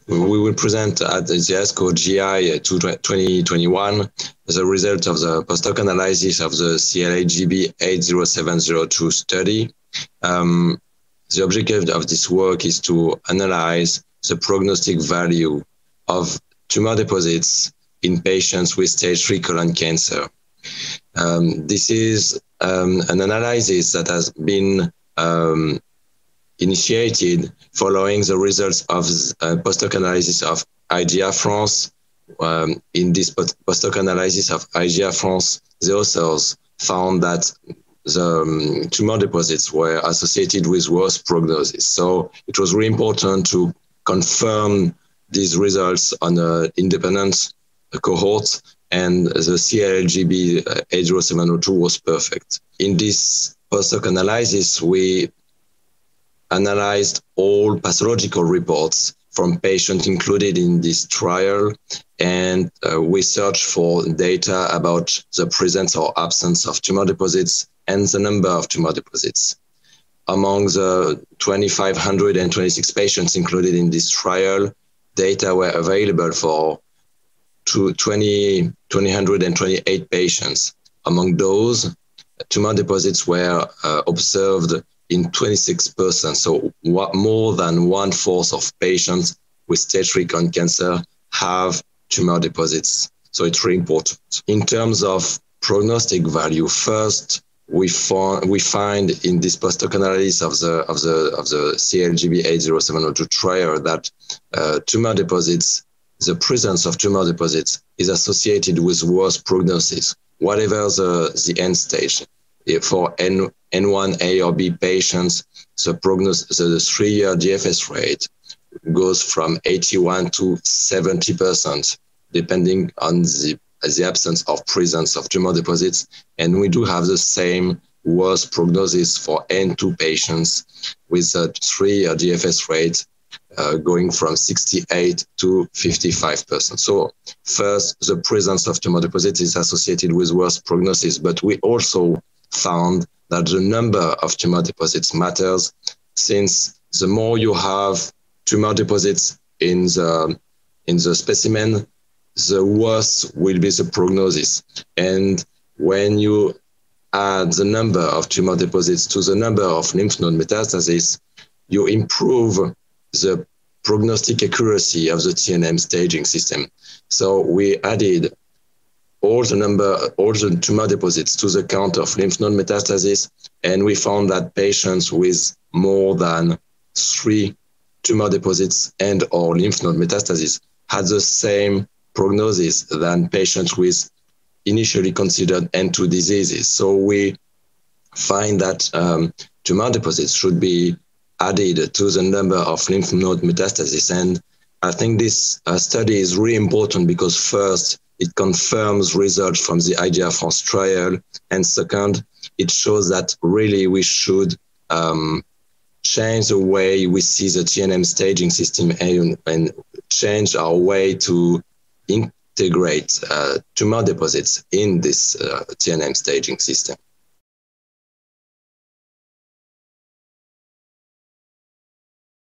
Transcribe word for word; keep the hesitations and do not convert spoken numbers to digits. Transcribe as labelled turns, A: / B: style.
A: we will present at the ASCO G I twenty twenty-one the result of the post-hoc analysis of the C L H G B eight zero seven zero two study. Um, the objective of this work is to analyze the prognostic value of tumor deposits in patients with stage three colon cancer. Um, this is um, an analysis that has been um, initiated following the results of uh, post-hoc analysis of I G A France. Um, in this post-hoc analysis of I G A France, the authors found that the um, tumor deposits were associated with worse prognosis. So it was really important to confirm these results on an independent cohort, and the C L H G B eight zero seven zero two was perfect. In this post-hoc analysis, we analyzed all pathological reports from patients included in this trial, and uh, we searched for data about the presence or absence of tumor deposits and the number of tumor deposits. Among the two thousand five hundred twenty-six patients included in this trial, data were available for two thousand two hundred twenty-eight patients. Among those, tumor deposits were uh, observed in twenty-six percent, so what, more than one-fourth of patients with stage three colon cancer have tumor deposits. So it's really important. In terms of prognostic value, first, we, found, we find in this post-hoc analysis of the, of the, of the C L H G B eight zero seven zero two trial that uh, tumor deposits, the presence of tumor deposits is associated with worse prognosis, whatever the, the end stage. For N, N one A or B patients, the prognosis, the three-year D F S rate goes from eighty-one to seventy percent, depending on the, the absence or presence of tumor deposits. And we do have the same worse prognosis for N two patients with a three-year D F S rate uh, going from sixty-eight to fifty-five percent. So first, the presence of tumor deposits is associated with worse prognosis, but we also found that the number of tumor deposits matters, since the more you have tumor deposits in the, in the specimen, the worse will be the prognosis. And when you add the number of tumor deposits to the number of lymph node metastases, you improve the prognostic accuracy of the T N M staging system. So we added all the number, all the tumor deposits to the count of lymph node metastases, and we found that patients with more than three tumor deposits and or lymph node metastases had the same prognosis than patients with initially considered N two diseases. So we find that um, tumor deposits should be added to the number of lymph node metastases. And I think this uh, study is really important because first, it confirms results from the I G A France trial. And second, it shows that really we should um, change the way we see the T N M staging system and, and change our way to integrate uh, tumor deposits in this uh, T N M staging system.